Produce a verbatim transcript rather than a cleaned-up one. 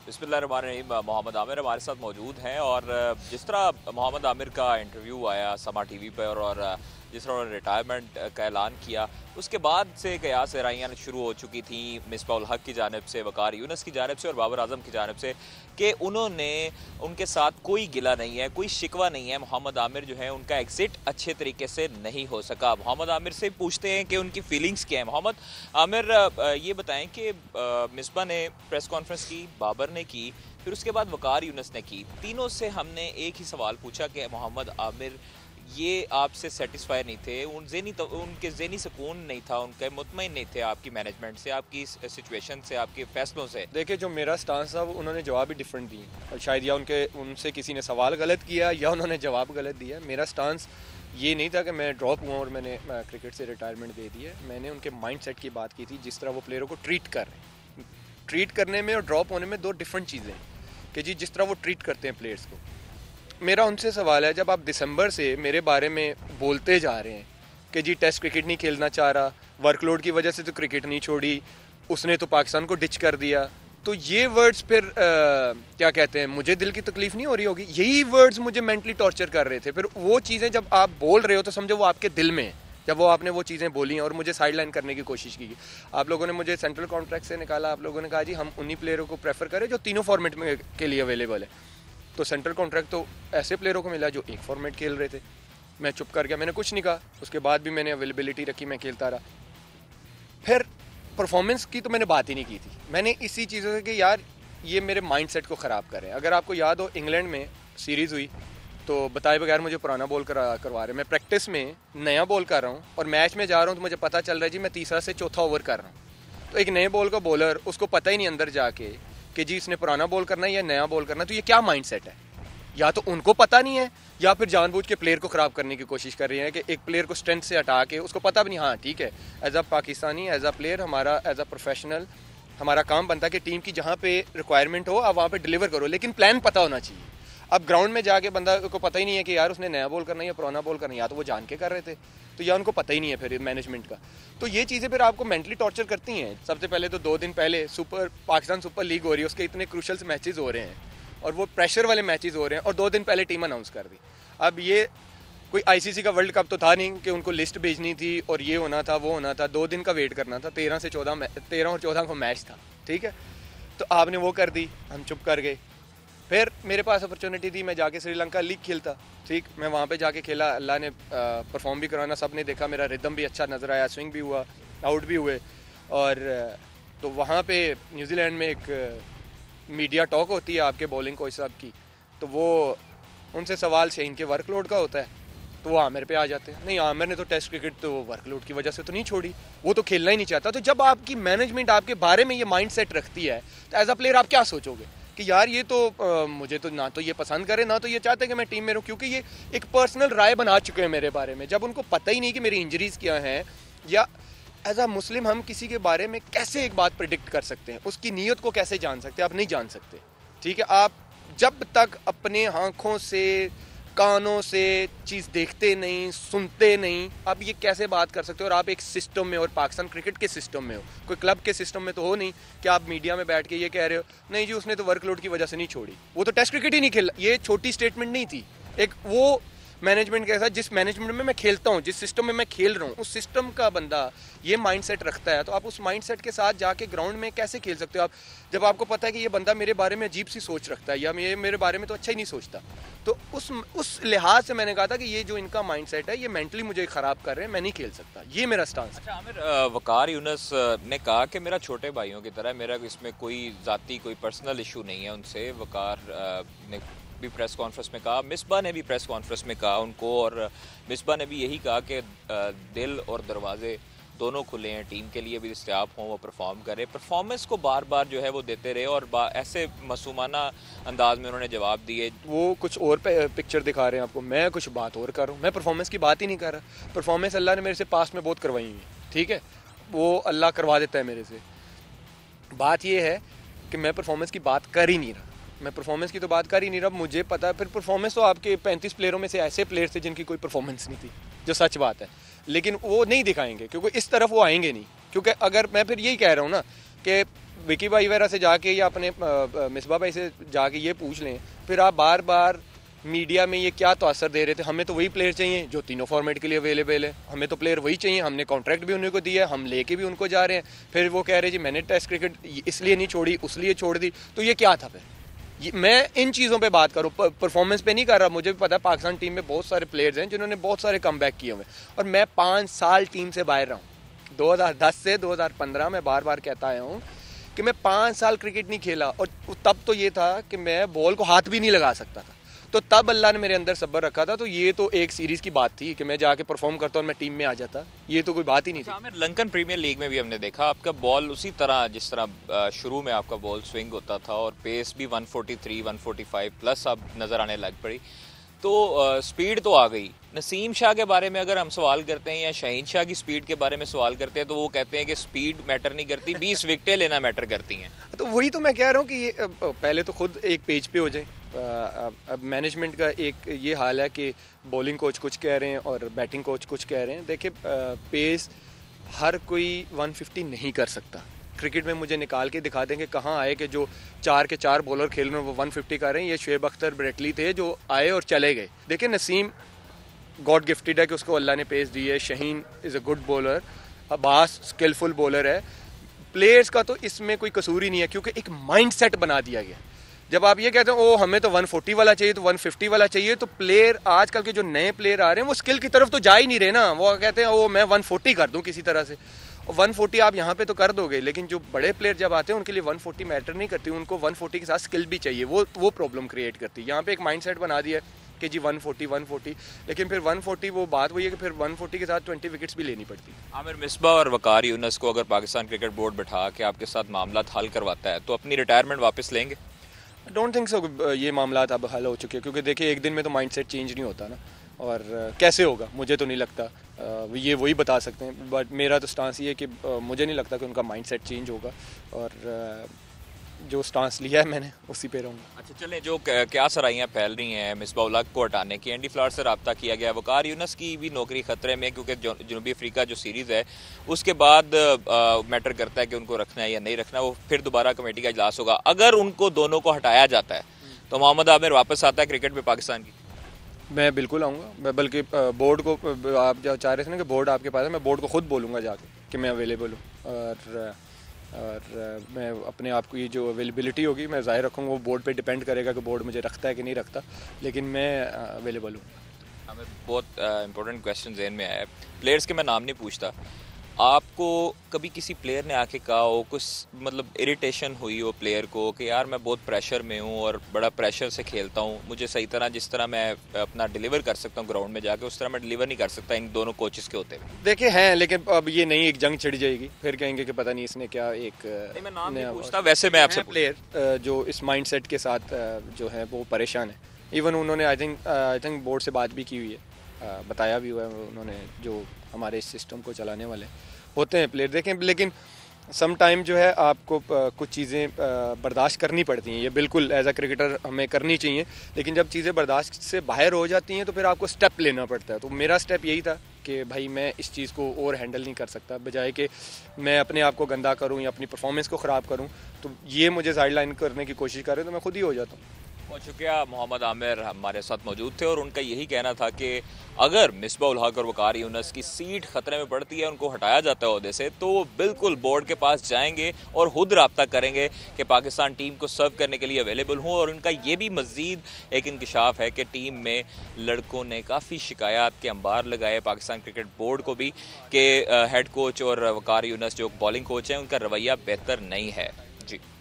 बिस्मिल्लाहिर्रहमानिर्रहीम। मोहम्मद आमिर हमारे साथ मौजूद हैं और जिस तरह मोहम्मद आमिर का इंटरव्यू आया समा टीवी पर और जिस तरह उन्होंने रिटायरमेंट का ऐलान किया, उसके बाद से कयास गहराइयाँ शुरू हो चुकी थी मिसबाह उल हक की जानिब से, वकार यूनुस की जानिब से और बाबर आजम की जानिब से कि उन्होंने उनके साथ कोई गिला नहीं है, कोई शिकवा नहीं है। मोहम्मद आमिर जो है उनका एग्ज़िट अच्छे तरीके से नहीं हो सका। मोहम्मद आमिर से पूछते हैं कि उनकी फीलिंग्स क्या हैं। मोहम्मद आमिर, ये बताएं कि मिसबा ने प्रेस कॉन्फ्रेंस की, बाबर ने की, फिर उसके बाद वकार यूनुस ने की। तीनों से हमने एक ही सवाल पूछा कि मोहम्मद आमिर ये आपसे सेटिस्फाई नहीं थे, उन ज़हनी तो उनके ज़हनी सुकून नहीं था, उनके मुतमईन नहीं थे आपकी मैनेजमेंट से, आपकी सिचुएशन से, आपके फैसलों से। देखिए, जो मेरा स्टांस था वो उन्होंने जवाब ही डिफरेंट दी और शायद या उनके उनसे किसी ने सवाल गलत किया या उन्होंने जवाब गलत दिया। मेरा स्टांस ये नहीं था कि मैं ड्रॉप हुआ और मैंने क्रिकेट से रिटायरमेंट दे दी है। मैंने उनके माइंडसेट की बात की थी, जिस तरह वो प्लेयरों को ट्रीट कर रहे हैं। ट्रीट करने में और ड्रॉप होने में दो डिफरेंट चीज़ें हैं कि जी जिस तरह वो ट्रीट करते हैं प्लेयर्स को। मेरा उनसे सवाल है, जब आप दिसंबर से मेरे बारे में बोलते जा रहे हैं कि जी टेस्ट क्रिकेट नहीं खेलना चाह रहा, वर्कलोड की वजह से तो क्रिकेट नहीं छोड़ी, उसने तो पाकिस्तान को डिच कर दिया, तो ये वर्ड्स फिर आ, क्या कहते हैं, मुझे दिल की तकलीफ नहीं हो रही होगी? यही वर्ड्स मुझे मेंटली टॉर्चर कर रहे थे। फिर वो चीज़ें जब आप बोल रहे हो तो समझो वो आपके दिल में है। जब वो आपने वो चीज़ें बोली और मुझे साइड लाइन करने की कोशिश की, आप लोगों ने मुझे सेंट्रल कॉन्ट्रैक्ट से निकाला, आप लोगों ने कहा जी हम उन्हीं प्लेयरों को प्रेफर करें जो तीनों फॉर्मेट में के लिए अवेलेबल है। तो सेंट्रल कॉन्ट्रैक्ट तो ऐसे प्लेयरों को मिला जो एक फॉर्मेट खेल रहे थे। मैं चुप कर गया, मैंने कुछ नहीं कहा। उसके बाद भी मैंने अवेलेबिलिटी रखी, मैं खेलता रहा। फिर परफॉर्मेंस की तो मैंने बात ही नहीं की थी। मैंने इसी चीज़ों से कि यार ये मेरे माइंडसेट को ख़राब कर रहे हैं। अगर आपको याद हो, इंग्लैंड में सीरीज़ हुई तो बताए बगैर मुझे पुराना बॉल करा करवा रहे हैं। मैं प्रैक्टिस में नया बॉल कर रहा हूँ और मैच में जा रहा हूँ तो मुझे पता चल रहा है जी मैं तीसरा से चौथा ओवर कर रहा हूँ। तो एक नए बॉल का बॉलर, उसको पता ही नहीं अंदर जाके कि जी इसने पुराना बॉल करना है या नया बॉल करना है। तो ये क्या माइंडसेट है? या तो उनको पता नहीं है या फिर जानबूझ के प्लेयर को ख़राब करने की कोशिश कर रही है कि एक प्लेयर को स्ट्रेंथ से हटा के, उसको पता भी नहीं, हाँ ठीक है, as a Pakistani, as a player, हमारा एज अ प्रोफेशनल हमारा काम बनता है कि टीम की जहाँ पे रिक्वायरमेंट हो आप वहाँ पे डिलीवर करो, लेकिन प्लान पता होना चाहिए। अब ग्राउंड में जाके बंदा को पता ही नहीं है कि यार उसने नया बॉल करना है या पुराना बॉल करना है, या तो वो जान के कर रहे थे तो या उनको पता ही नहीं है फिर मैनेजमेंट का। तो ये चीज़ें फिर आपको मेंटली टॉर्चर करती हैं। सबसे पहले तो दो दिन पहले सुपर पाकिस्तान सुपर लीग हो रही है, उसके इतने क्रूशल मैचेस हो रहे हैं और वो प्रेशर वाले मैचेस हो रहे हैं और दो दिन पहले टीम अनाउंस कर दी। अब ये कोई आईसीसी का वर्ल्ड कप तो था नहीं कि उनको लिस्ट भेजनी थी और ये होना था वो होना था। दो दिन का वेट करना था, तेरह से चौदह तेरह और चौदह को मैच था, ठीक है। तो आपने वो कर दी, हम चुप कर गए। फिर मेरे पास अपॉर्चुनिटी थी, मैं जाके श्रीलंका लीग खेलता, ठीक। मैं वहाँ पे जाके खेला, अल्लाह ने परफॉर्म भी कराना, सब ने देखा, मेरा रिदम भी अच्छा नज़र आया, स्विंग भी हुआ, आउट भी हुए। और तो वहाँ पे न्यूजीलैंड में एक मीडिया टॉक होती है आपके बॉलिंग कोच साहब की, तो वो उनसे सवाल से इनके वर्कलोड का होता है, तो वो आमिर पे आ जाते हैं। नहीं, आमिर ने तो टेस्ट क्रिकेट तो वर्कलोड की वजह से तो नहीं छोड़ी, वो तो खेलना ही नहीं चाहता। तो जब आपकी मैनेजमेंट आपके बारे में ये माइंडसेट रखती है तो एज अ प्लेयर आप क्या सोचोगे कि यार ये तो आ, मुझे तो ना तो ये पसंद करे ना तो ये चाहते कि मैं टीम में रहूँ, क्योंकि ये एक पर्सनल राय बना चुके हैं मेरे बारे में। जब उनको पता ही नहीं कि मेरी इंजरीज क्या हैं, या एज अ मुस्लिम हम किसी के बारे में कैसे एक बात प्रिडिक्ट कर सकते हैं, उसकी नीयत को कैसे जान सकते हैं? आप नहीं जान सकते, ठीक है। आप जब तक अपने आँखों से कानों से चीज़ देखते नहीं, सुनते नहीं, आप ये कैसे बात कर सकते हो? और आप एक सिस्टम में, और पाकिस्तान क्रिकेट के सिस्टम में हो, कोई क्लब के सिस्टम में तो हो नहीं कि आप मीडिया में बैठ के ये कह रहे हो नहीं जी उसने तो वर्कलोड की वजह से नहीं छोड़ी, वो तो टेस्ट क्रिकेट ही नहीं खेला। ये छोटी स्टेटमेंट नहीं थी, एक वो मैनेजमेंट के साथ जिस मैनेजमेंट में मैं खेलता हूँ, जिस सिस्टम में मैं खेल रहा हूँ, उस सिस्टम का बंदा ये माइंडसेट रखता है, तो आप उस माइंडसेट के साथ जाके ग्राउंड में कैसे खेल सकते हो आप, जब आपको पता है कि ये बंदा मेरे बारे में अजीब सी सोच रखता है या ये मेरे बारे में तो अच्छा ही नहीं सोचता। तो उस उस लिहाज से मैंने कहा था कि ये जो इनका माइंडसेट है ये मेंटली मुझे ख़राब कर रहे हैं, मैं नहीं खेल सकता। ये मेरा स्टांस। अच्छा आमिर, वकार यूनुस ने कहा कि मेरा छोटे भाइयों की तरह, मेरा इसमें कोई ज़ाती कोई पर्सनल इशू नहीं है उनसे। वकार ने भी प्रेस कॉन्फ्रेंस में कहा, मिसबा ने भी प्रेस कॉन्फ्रेंस में कहा उनको, और मिसबा ने भी यही कहा कि दिल और दरवाजे दोनों खुले हैं, टीम के लिए भी दस्तयाब हों, वो परफॉर्म करें। परफॉर्मेंस को बार बार जो है वो देते रहे और ऐसे मासूमाना अंदाज में उन्होंने जवाब दिए। वो कुछ और पिक्चर दिखा रहे हैं आपको, मैं कुछ बात और कर रहा हूँ। मैं परफॉर्मेंस की बात ही नहीं कर रहा। परफॉर्मेंस अल्लाह ने मेरे से पास्ट में बहुत करवाई हुई, ठीक है, वो अल्लाह करवा देता है मेरे से। बात ये है कि मैं परफॉर्मेंस की बात कर ही नहीं रहा, मैं परफॉर्मेंस की तो बात कर ही नहीं रहा। मुझे पता है फिर परफॉर्मेंस तो आपके पैंतीस प्लेयरों में से ऐसे प्लेयर थे जिनकी कोई परफॉर्मेंस नहीं थी, जो सच बात है, लेकिन वो नहीं दिखाएंगे क्योंकि इस तरफ वो आएंगे नहीं। क्योंकि अगर मैं फिर यही कह रहा हूँ ना कि विकी भाई वगैरह से जाके या अपने मिसबा भाई से जाके ये पूछ लें, फिर आप बार बार मीडिया में ये क्या तो असर दे रहे थे, हमें तो वही प्लेयर चाहिए जो तीनों फॉर्मेट के लिए अवेलेबल है, हमें तो प्लेयर वही चाहिए, हमने कॉन्ट्रैक्ट भी उन्हीं को दिया है, हम लेके भी उनको जा रहे हैं, फिर वो कह रहे जी मैंने टेस्ट क्रिकेट इसलिए नहीं छोड़ी उसलिए छोड़ दी, तो ये क्या था फिर? ये मैं इन चीज़ों पे बात करूँ, परफॉर्मेंस पे नहीं कर रहा। मुझे भी पता है पाकिस्तान टीम में बहुत सारे प्लेयर्स हैं जिन्होंने बहुत सारे कम बैक किए हुए, और मैं पाँच साल टीम से बाहर रहा हूँ। दो हज़ार दस से दो हज़ार पंद्रह में बार बार कहता आया हूँ कि मैं पाँच साल क्रिकेट नहीं खेला, और तब तो ये था कि मैं बॉल को हाथ भी नहीं लगा सकता था, तो तब अल्लाह ने मेरे अंदर सब्र रखा था। तो ये तो एक सीरीज़ की बात थी कि मैं जाके परफॉर्म करता और मैं टीम में आ जाता, ये तो कोई बात ही नहीं थी। आमिर, लंकन प्रीमियर लीग में भी हमने देखा आपका बॉल उसी तरह जिस तरह शुरू में आपका बॉल स्विंग होता था, और पेस भी एक सौ तैंतालीस, एक सौ पैंतालीस प्लस अब नज़र आने लग पड़ी, तो स्पीड तो आ गई। नसीम शाह के बारे में अगर हम सवाल करते हैं या शाहीन शाह की स्पीड के बारे में सवाल करते हैं, तो वो कहते हैं कि स्पीड मैटर नहीं करती, बीस विकेटें लेना मैटर करती हैं। तो वही तो मैं कह रहा हूँ कि ये पहले तो खुद एक पेज पे हो जाए। अब मैनेजमेंट का एक ये हाल है कि बॉलिंग कोच कुछ कह रहे हैं और बैटिंग कोच कुछ कह रहे हैं। देखिए, पेस हर कोई एक सौ पचास नहीं कर सकता। क्रिकेट में मुझे निकाल के दिखा देंगे कहाँ आए कि जो चार के चार बॉलर खेल रहे हैं वो एक सौ पचास कर रहे हैं। ये शुएब अख्तर ब्रेटली थे जो आए और चले गए। देखिए, नसीम गॉड गिफ्टेड है कि उसको अल्लाह ने पेस दी है। Shaheen is a good bowler, Abbas skilful bowler है। प्लेयर्स का तो इसमें कोई कसूर ही नहीं है, क्योंकि एक माइंड सेट बना दिया गया। जब आप ये कहते हैं ओ हमें तो एक सौ चालीस वाला चाहिए, तो एक सौ पचास वाला चाहिए, तो प्लेयर आजकल के जो नए प्लेयर आ रहे हैं वो स्किल की तरफ तो जा ही नहीं रहे ना। वो कहते हैं ओ मैं एक सौ चालीस कर दूं किसी तरह से, और एक सौ चालीस आप यहाँ पे तो कर दोगे, लेकिन जो बड़े प्लेयर जब आते हैं उनके लिए एक सौ चालीस मैटर नहीं करती, उनको एक सौ चालीस के साथ स्किल भी चाहिए। वो वो प्रॉब्लम क्रिएट करती है। यहाँ पे एक माइंड सेट बना दिया कि जी एक सौ चालीस एक सौ चालीस, लेकिन फिर एक सौ चालीस वो बात वही है कि फिर एक सौ चालीस के साथ बीस विकेट्स भी लेनी पड़ती है। आमिर, मिसबा और वकार यूनुस को अगर पाकिस्तान क्रिकेट बोर्ड बैठा के आपके साथ मामला हल करवाता है तो अपनी रिटायरमेंट वापस लेंगे? डोंट थिंक सो ये मामला अब हल हो चुके हैं, क्योंकि देखिए एक दिन में तो माइंडसेट चेंज नहीं होता ना, और कैसे होगा मुझे तो नहीं लगता, ये वही बता सकते हैं। बट मेरा तो स्टांस ये है कि मुझे नहीं लगता कि उनका माइंडसेट चेंज होगा, और जो स्टांस लिया है मैंने उसी पे रहूँगा। अच्छा चलें, जो क्या सराहियाँ फैल रही हैं मिसबा उल हक को हटाने की, एंडी फ्लावर से रब्ता किया गया, वकार यूनुस की भी नौकरी खतरे में, क्योंकि जनूबी अफ्रीका जो सीरीज़ है उसके बाद मैटर करता है कि उनको रखना है या नहीं रखना। वो फिर दोबारा कमेटी का इजलास होगा। अगर उनको दोनों को हटाया जाता है तो मोहम्मद आमिर वापस आता है क्रिकेट में पाकिस्तान की? मैं बिल्कुल आऊँगा। मैं बल्कि बोर्ड को, आप जो चाह रहे थे ना कि बोर्ड आपके पास है, मैं बोर्ड को खुद बोलूँगा जाके कि मैं अवेलेबल हूँ, और और मैं अपने आप को ये जो अवेलेबिलिटी होगी मैं ज़ाहिर रखूँगा। वो बोर्ड पे डिपेंड करेगा कि बोर्ड मुझे रखता है कि नहीं रखता, लेकिन मैं अवेलेबल हूँ। हमें बहुत इंपॉर्टेंट क्वेश्चन ज़हन में आया है। प्लेयर्स के मैं नाम नहीं पूछता, आपको कभी किसी प्लेयर ने आके कहा हो, कुछ मतलब इरिटेशन हुई हो प्लेयर को कि यार मैं बहुत प्रेशर में हूँ और बड़ा प्रेशर से खेलता हूँ, मुझे सही तरह जिस तरह मैं अपना डिलीवर कर सकता हूँ ग्राउंड में जाके उस तरह मैं डिलीवर नहीं कर सकता इन दोनों कोचेस के होते हुए? देखिए हैं, लेकिन अब ये नहीं एक जंग छिड़ जाएगी, फिर कहेंगे कि पता नहीं इसने क्या एक नहीं, मैं नाम नहीं पूछता, वैसे मैं आपसे प्लेयर जो इस माइंडसेट के साथ जो है वो परेशान है। इवन उन्होंने I think I think board से बात भी की हुई है, बताया भी हुआ है उन्होंने, जो हमारे इस सिस्टम को चलाने वाले होते हैं प्लेयर। देखें, लेकिन सम टाइम जो है आपको कुछ चीज़ें बर्दाश्त करनी पड़ती हैं, ये बिल्कुल एज अ क्रिकेटर हमें करनी चाहिए, लेकिन जब चीज़ें बर्दाश्त से बाहर हो जाती हैं तो फिर आपको स्टेप लेना पड़ता है। तो मेरा स्टेप यही था कि भाई मैं इस चीज़ को और हैंडल नहीं कर सकता, बजाय कि मैं अपने आप को गंदा करूं या अपनी परफॉर्मेंस को ख़राब करूं, तो ये मुझे साइड लाइन करने की कोशिश कर रहे हैं तो मैं खुद ही हो जाता हूँ। बहुत शुक्रिया। मोहम्मद आमिर हमारे साथ मौजूद थे और उनका यही कहना था कि अगर मिसबा उल हक और वकार यूनुस की सीट खतरे में पड़ती है, उनको हटाया जाता है ओहदे से, तो वो बिल्कुल बोर्ड के पास जाएंगे और खुद रब्ता करेंगे कि पाकिस्तान टीम को सर्व करने के लिए अवेलेबल हूँ। और उनका ये भी मज़ीद एक इंकशाफ है कि टीम में लड़कों ने काफ़ी शिकायत के अंबार लगाए पाकिस्तान क्रिकेट बोर्ड को भी कि हेड कोच और वकार यूनुस जो बॉलिंग कोच हैं उनका रवैया बेहतर नहीं है। जी।